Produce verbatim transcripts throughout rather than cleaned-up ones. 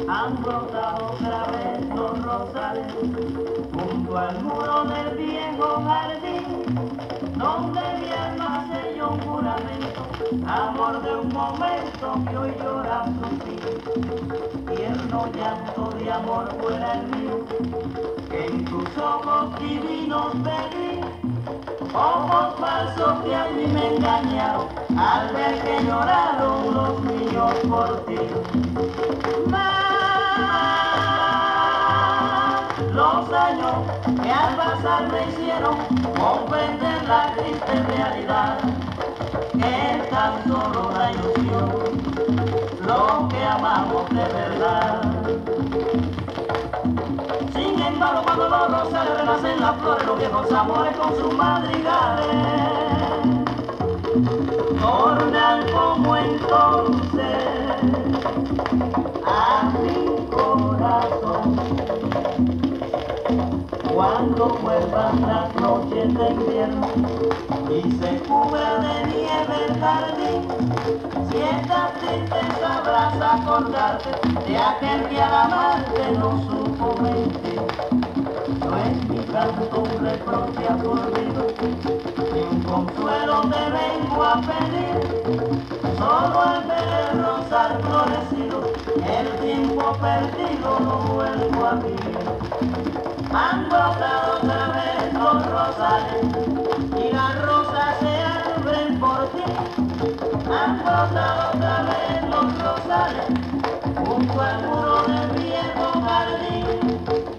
Han brotado otra vez los rosales junto al muro del viejo jardín, donde mi alma selló un juramento, amor de un momento que hoy llora su fin. Tierno llanto de amor fuera el mío, que en tus ojos divinos pedí, ojos falsos que a mí me engañaron, al ver que lloraron los míos por ti. Los años que al pasar me hicieron comprender la triste realidad, que es tan solo la ilusión, lo que amamos de verdad. Sin embargo, cuando los rosales renacen las flores, los viejos amores con sus madrigales tornan como entonces a mi corazón. Cuando vuelvan las noches de invierno y se cubra de nieve el jardín, si estás triste sabrás acordarte de aquel que al amarte no supo mentir. No es mi canto un reproche a tu olvido, ni un consuelo te vengo a pedir, solo al ver el rosal florecido, el tiempo perdido lo vuelvo a vivir. Han brotado otra vez los rosales y las rosas se abren por ti. Han brotado otra vez los rosales junto al muro del viejo jardín.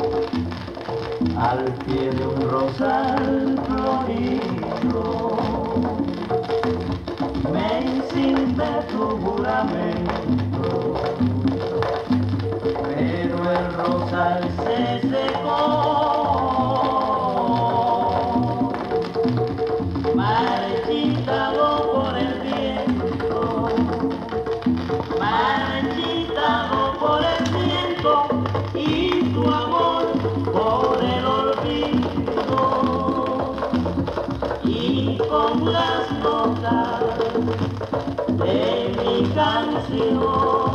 Al pie de un rosal florido me hiciste tu juramento, pero el rosal se secó, marchitado por el viento, marchitado por el viento, y tu amor por el olvido, y con las notas de mi canción